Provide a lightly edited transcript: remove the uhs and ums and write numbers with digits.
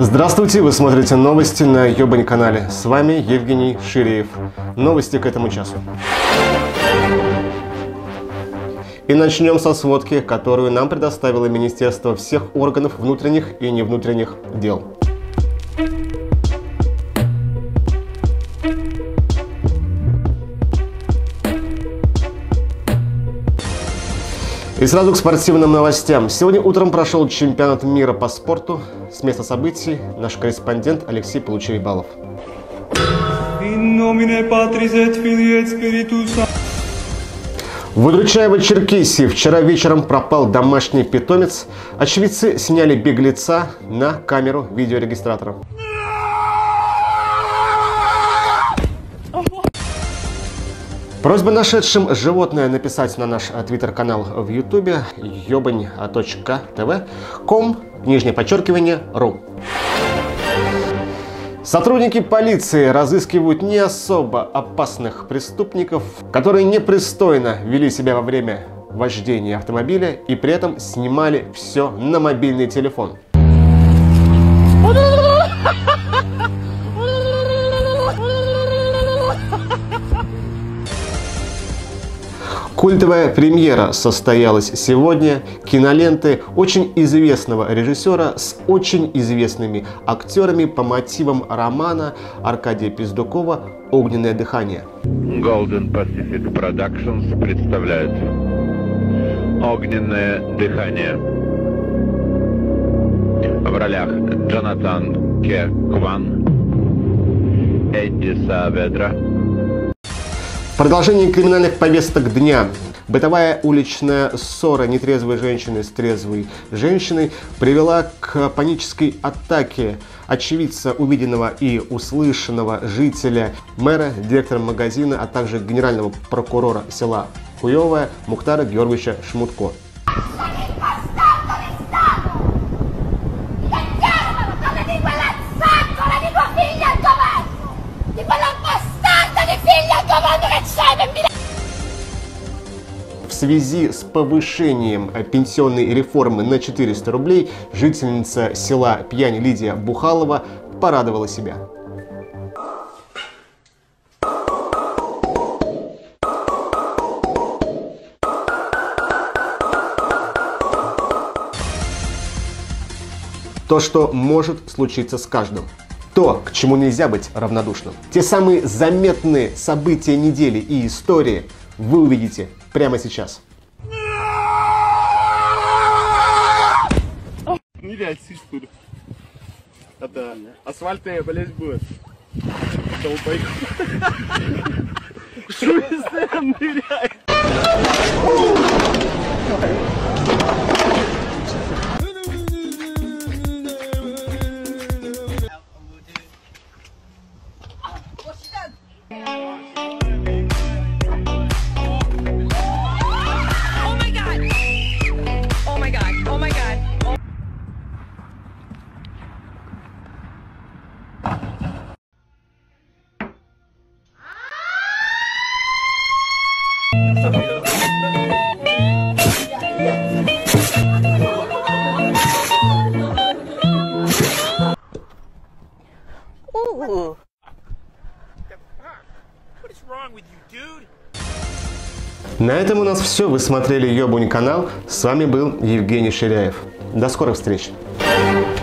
Здравствуйте, вы смотрите новости на Ёбань канале. С вами Евгений Ширеев. Новости к этому часу. И начнем со сводки, которую нам предоставило Министерство всех органов внутренних и невнутренних дел. И сразу к спортивным новостям. Сегодня утром прошел чемпионат мира по спорту. С места событий наш корреспондент Алексей Получеребалов. В Удручаево-Черкесии вчера вечером пропал домашний питомец. Очевидцы сняли беглеца на камеру видеорегистратора. Просьба нашедшим животное написать на наш твиттер-канал в ютубе ёбань.тв.com/ру. Сотрудники полиции разыскивают не особо опасных преступников, которые непристойно вели себя во время вождения автомобиля и при этом снимали все на мобильный телефон. Культовая премьера состоялась сегодня киноленты очень известного режиссера с очень известными актерами по мотивам романа Аркадия Пиздукова «Огненное дыхание». Golden Pacific Productions представляет «Огненное дыхание». В ролях Джонатан К. Кван, Эдди Сааведра. В продолжении криминальных повесток дня. Бытовая уличная ссора нетрезвой женщины с трезвой женщиной привела к панической атаке очевидца увиденного и услышанного жителя, мэра, директора магазина, а также генерального прокурора села Хуевое Мухтара Георгиевича Шмутко. В связи с повышением пенсионной реформы на 400 рублей жительница села Пьянь Лидия Бухалова порадовала себя. То, что может случиться с каждым. То, к чему нельзя быть равнодушным. Те самые заметные события недели и истории вы увидите прямо сейчас. Нырять, тут. Это асфальтная болезнь будет. Шуйся, ныряй. На этом у нас все. Вы смотрели Ёбань канал. С вами был Евгений Ширяев. До скорых встреч.